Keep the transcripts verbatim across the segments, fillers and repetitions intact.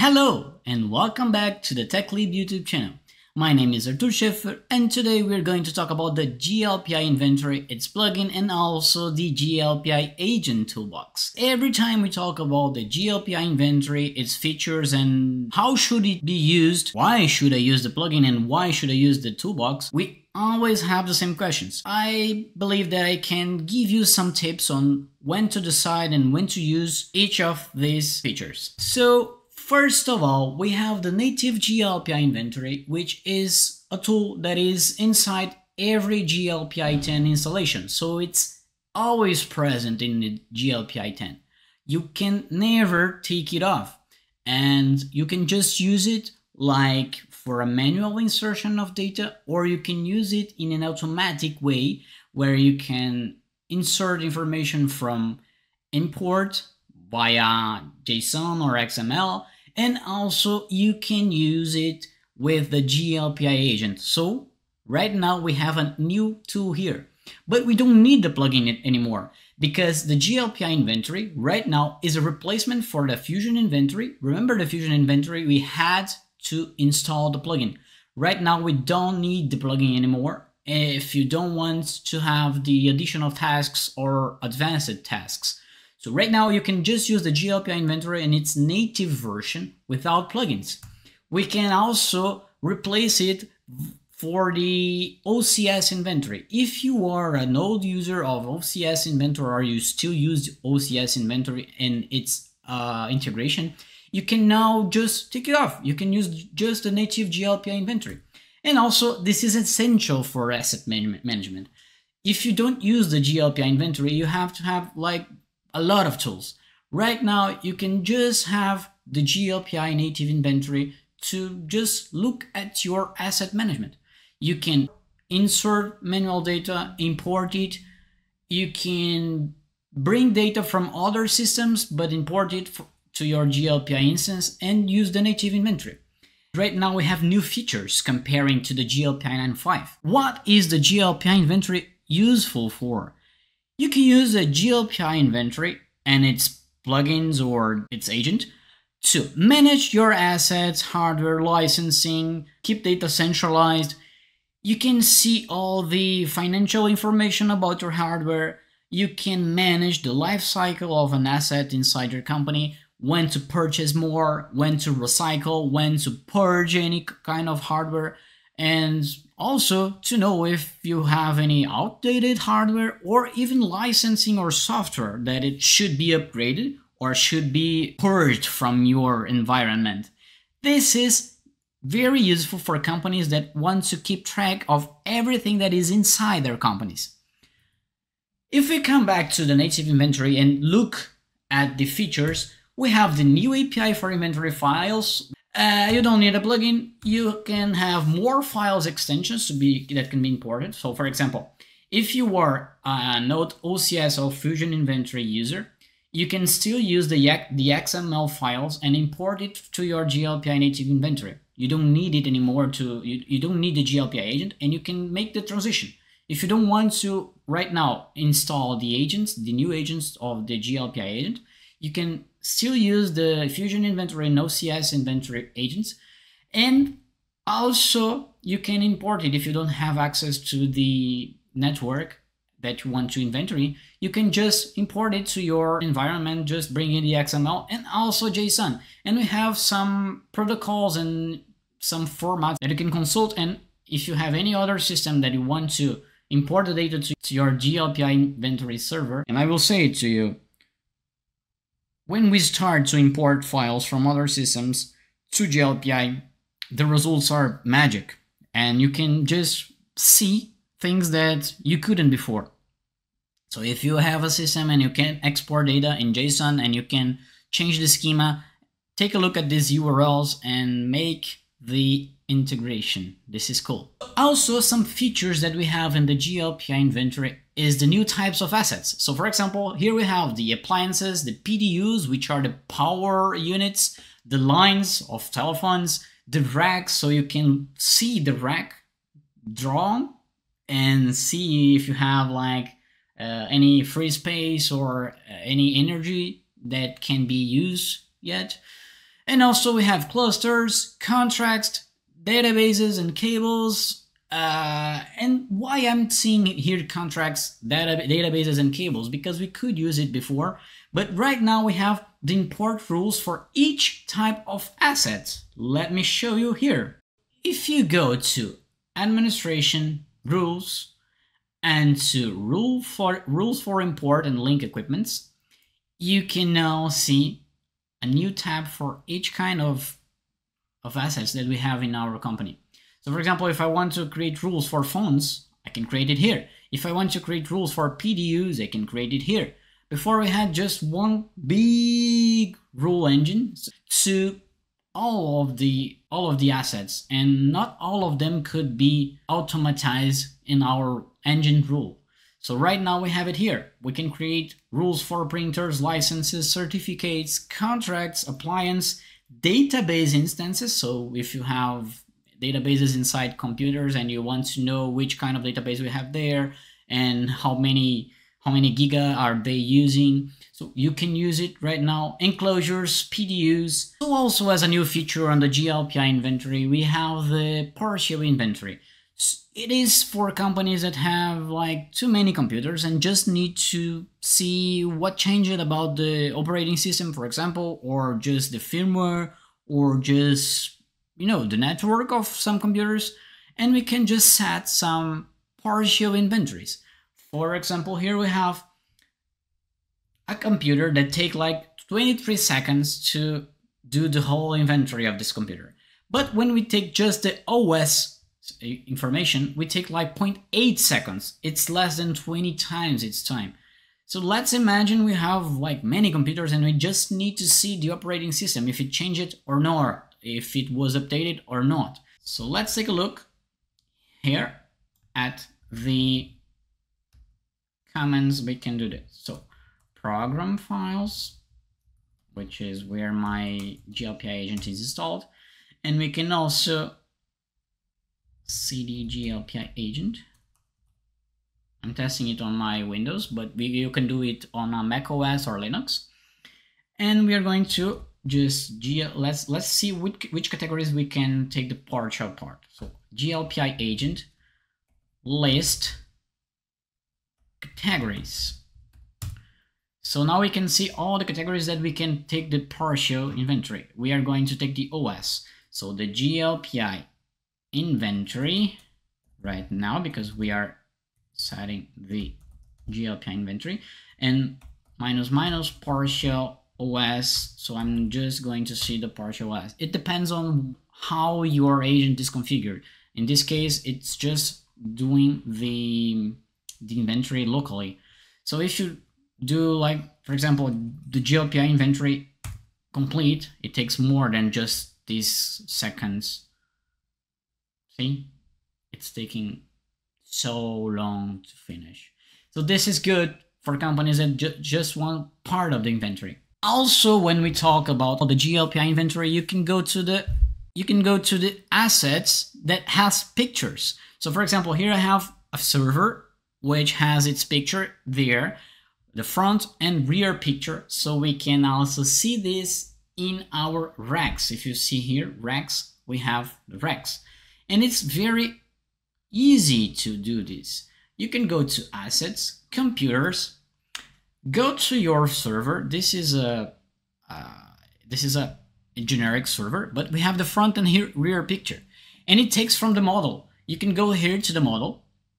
Hello and welcome back to the TechLib YouTube channel. My name is Artur Scheffer and today we're going to talk about the G L P I inventory, its plugin, and also the G L P I agent toolbox. Every time we talk about the G L P I inventory, its features and how should it be used, why should I use the plugin and why should I use the toolbox, we always have the same questions. I believe that I can give you some tips on when to decide and when to use each of these features. So first of all, we have the native G L P I inventory, which is a tool that is inside every G L P I ten installation. So it's always present in the G L P I ten. You can never take it off and you can just use it like for a manual insertion of data, or you can use it in an automatic way where you can insert information from import via JSON or X M L, and also you can use it with the G L P I agent. So right now we have a new tool here, but we don't need the plugin anymore because the G L P I inventory right now is a replacement for the Fusion inventory. Remember the Fusion inventory, we had to install the plugin. Right now we don't need the plugin anymore if you don't want to have the additional tasks or advanced tasks. So right now you can just use the G L P I inventory in its native version without plugins. We can also replace it for the O C S inventory. If you are an old user of O C S inventory or you still use O C S inventory and its uh, integration, you can now just take it off. You can use just the native G L P I inventory. And also this is essential for asset management. If you don't use the G L P I inventory, you have to have like a lot of tools. Right now, you can just have the G L P I native inventory to just look at your asset management. You can insert manual data, import it. You can bring data from other systems, but import it to your G L P I instance and use the native inventory. Right now, we have new features comparing to the G L P I nine point five. What is the G L P I inventory useful for? You can use a G L P I inventory and its plugins or its agent to manage your assets, hardware licensing, keep data centralized. You can see all the financial information about your hardware. You can manage the life cycle of an asset inside your company, when to purchase more, when to recycle, when to purge any kind of hardware, and also to know if you have any outdated hardware or even licensing or software that it should be upgraded or should be purged from your environment. This is very useful for companies that want to keep track of everything that is inside their companies. If we come back to the native inventory and look at the features, we have the new A P I for inventory files. Uh, you don't need a plugin. You can have more files extensions to be that can be imported. So for example, if you are a Node O C S or Fusion inventory user, you can still use the, the X M L files and import it to your G L P I native inventory. You don't need it anymore to, you, you don't need the G L P I agent, and you can make the transition. If you don't want to right now install the agents, the new agents of the G L P I agent, you can still use the Fusion inventory and O C S inventory agents, and also you can import it if you don't have access to the network that you want to inventory. You can just import it to your environment, just bring in the X M L and also JSON. And we have some protocols and some formats that you can consult, and if you have any other system that you want to import the data to, to your G L P I inventory server, and I will say it to you, when we start to import files from other systems to G L P I, the results are magic, and you can just see things that you couldn't before. So if you have a system and you can export data in JSON and you can change the schema, take a look at these U R Ls and make the integration. This is cool. Also, some features that we have in the G L P I inventory is the new types of assets. So for example, here we have the appliances, the P D Us, which are the power units, the lines of telephones, the racks, so you can see the rack drawn and see if you have like uh, any free space or uh, any energy that can be used yet. And also we have clusters, contracts, databases, and cables. Uh, and why I'm seeing here contracts, data, databases, and cables, because we could use it before, but right now we have the import rules for each type of asset. Let me show you here. If you go to Administration, Rules, and to rule for, Rules for Import and Link Equipments, you can now see a new tab for each kind of, of assets that we have in our company. So for example, if I want to create rules for phones, I can create it here. If I want to create rules for P D Us, I can create it here. Before we had just one big rule engine to all of the all of the assets, and not all of them could be automatized in our engine rule. So right now we have it here. We can create rules for printers, licenses, certificates, contracts, appliance, database instances. So if you have databases inside computers and you want to know which kind of database we have there and how many how many giga are they using, so you can use it right now. Enclosures, P D Us. So also as a new feature on the G L P I inventory, we have the partial inventory. It is for companies that have like too many computers and just need to see what changed about the operating system, for example, or just the firmware, or just, you know, the network of some computers, and we can just set some partial inventories. For example, here we have a computer that take like twenty-three seconds to do the whole inventory of this computer. But when we take just the O S information, we take like zero point eight seconds. It's less than twenty times its time. So let's imagine we have like many computers and we just need to see the operating system, if it changed or not, if it was updated or not. So let's take a look here at the commands we can do this. So program files, which is where my G L P I agent is installed, and we can also cd G L P I agent. I'm testing it on my Windows, but we, you can do it on a Mac O S or Linux. And we are going to just G let's let's see which which categories we can take the partial part. So G L P I agent list categories. So now we can see all the categories that we can take the partial inventory. We are going to take the O S. So the G L P I inventory right now, because we are setting the G L P I inventory, and minus minus partial O S. So I'm just going to see the partial O S. It depends on how your agent is configured. In this case, it's just doing the, the inventory locally. So if you do, like, for example, the G L P I inventory complete, it takes more than just these seconds. See, it's taking so long to finish. So this is good for companies that ju just want part of the inventory. Also, when we talk about the G L P I inventory, you can go to the you can go to the assets that has pictures. So for example, here I have a server which has its picture there, the front and rear picture. So we can also see this in our racks. If you see here, racks, we have the racks. And it's very easy to do this. You can go to assets, computers, go to your server. This is a uh, this is a, a generic server, but we have the front and here rear picture, and it takes from the model. You can go here to the model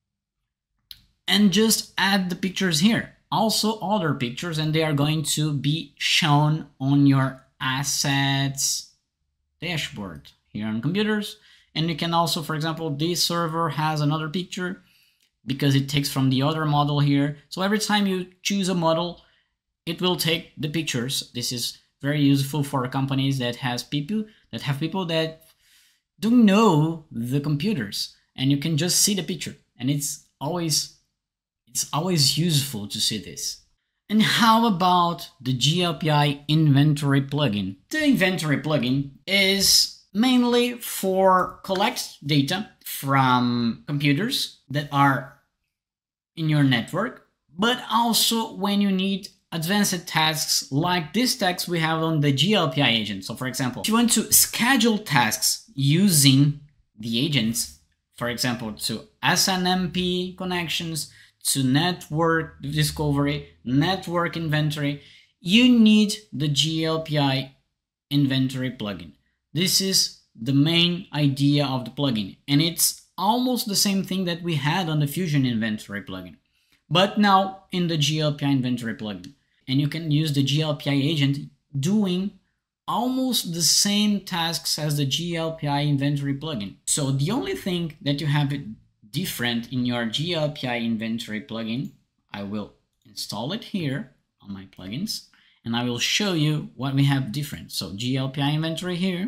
and just add the pictures here. Also other pictures, and they are going to be shown on your assets dashboard here on computers. And you can also, for example, this server has another picture because it takes from the other model here. So every time you choose a model, it will take the pictures. This is very useful for companies that has people that have people that don't know the computers, and you can just see the picture, and it's always it's always useful to see this. And how about the G L P I inventory plugin? The inventory plugin is mainly for collect data from computers that are in your network, but also when you need advanced tasks like this task we have on the G L P I agent. So for example, if you want to schedule tasks using the agents, for example, to S N M P connections, to network discovery, network inventory, you need the G L P I inventory plugin. This is the main idea of the plugin, and it's almost the same thing that we had on the Fusion inventory plugin, but now in the G L P I inventory plugin. And you can use the G L P I agent doing almost the same tasks as the G L P I inventory plugin. So the only thing that you have different in your G L P I inventory plugin, I will install it here on my plugins, and I will show you what we have different. So G L P I inventory here.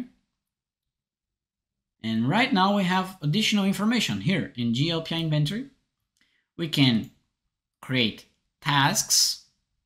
And right now we have additional information here in G L P I inventory. We can create tasks.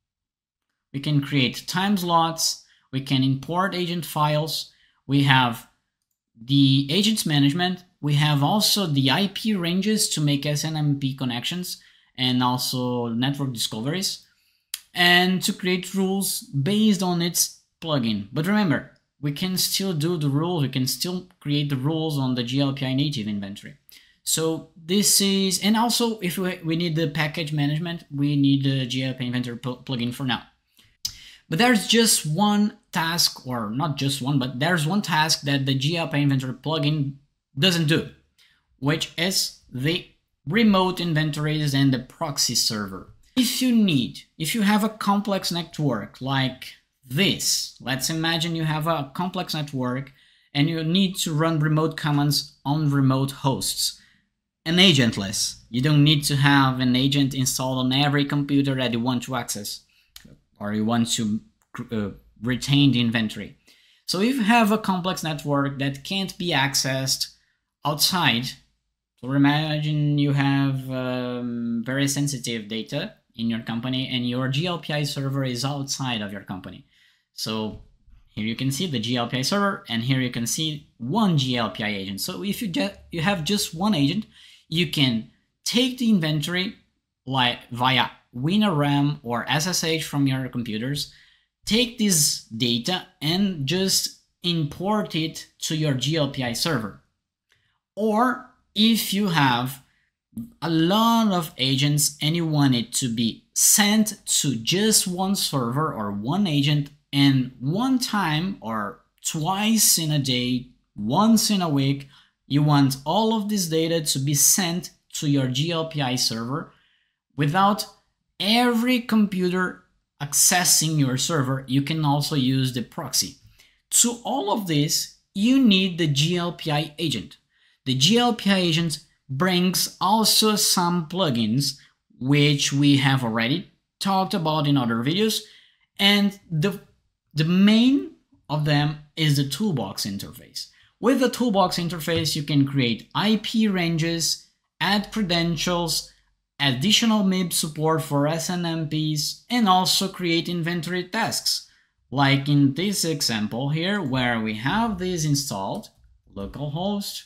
We can create time slots. We can import agent files. We have the agents management. We have also the I P ranges to make S N M P connections and also network discoveries, and to create rules based on its plugin. But remember, we can still do the rules. We can still create the rules on the G L P I native inventory. So this is, and also if we, we need the package management, we need the G L P I inventory pl plugin for now. But there's just one task, or not just one, but there's one task that the G L P I inventory plugin doesn't do, which is the remote inventories and the proxy server. If you need, if you have a complex network like this, let's imagine you have a complex network and you need to run remote commands on remote hosts, and agentless. You don't need to have an agent installed on every computer that you want to access, or you want to uh, retain the inventory. So if you have a complex network that can't be accessed outside, so imagine you have um, very sensitive data in your company and your G L P I server is outside of your company. So here you can see the G L P I server, and here you can see one G L P I agent. So if you get you have just one agent, you can take the inventory like via WinRAM or S S H from your computers, take this data and just import it to your G L P I server. Or if you have a lot of agents and you want it to be sent to just one server or one agent, and one time or twice in a day, once in a week, you want all of this data to be sent to your G L P I server without every computer accessing your server, you can also use the proxy. To all of this, you need the G L P I agent. The G L P I agent brings also some plugins which we have already talked about in other videos, and the, the main of them is the toolbox interface. With the toolbox interface, you can create I P ranges, add credentials, additional M I B support for S N M Ps, and also create inventory tasks. Like in this example here, where we have this installed, localhost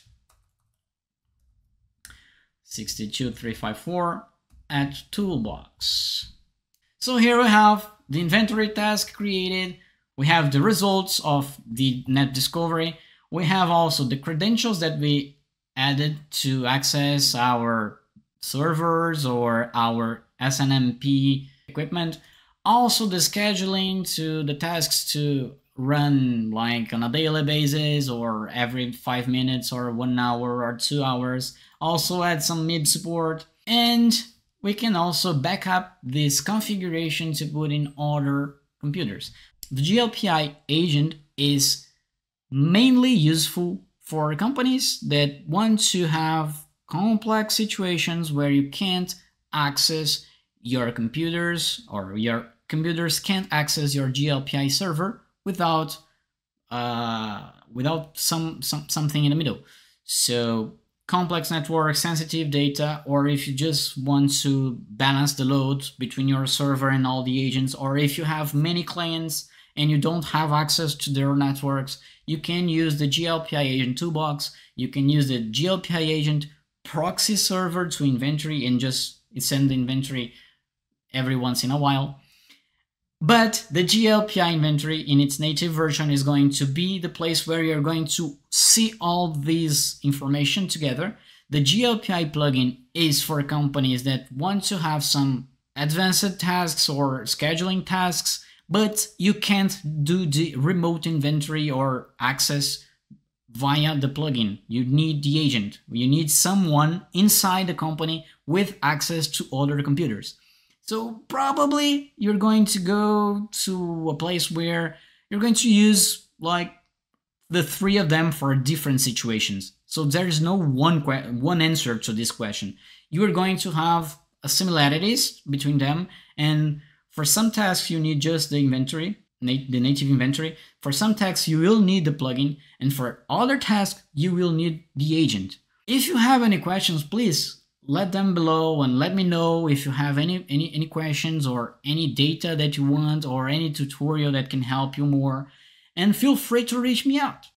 six two three five four at toolbox. So here we have the inventory task created, we have the results of the net discovery, we have also the credentials that we added to access our servers or our S N M P equipment, also the scheduling to the tasks to run like on a daily basis or every five minutes or one hour or two hours, also add some M I B support, and we can also back up this configuration to put in other computers. The G L P I agent is mainly useful for companies that want to have complex situations where you can't access your computers, or your computers can't access your G L P I server without uh, without some, some something in the middle. So complex network, sensitive data, or if you just want to balance the load between your server and all the agents, or if you have many clients and you don't have access to their networks, you can use the G L P I agent toolbox. You can use the G L P I agent proxy server to inventory and just send the inventory every once in a while. But the G L P I inventory in its native version is going to be the place where you're going to see all these information together. The G L P I plugin is for companies that want to have some advanced tasks or scheduling tasks, but you can't do the remote inventory or access via the plugin. You need the agent. You need someone inside the company with access to other computers. So probably you're going to go to a place where you're going to use like the three of them for different situations. So there is no one one answer to this question. You are going to have similarities between them, and for some tasks you need just the inventory, the native inventory. For some tasks you will need the plugin, and for other tasks you will need the agent. If you have any questions, please let them below and let me know if you have any, any, any questions or any data that you want or any tutorial that can help you more. And feel free to reach me out.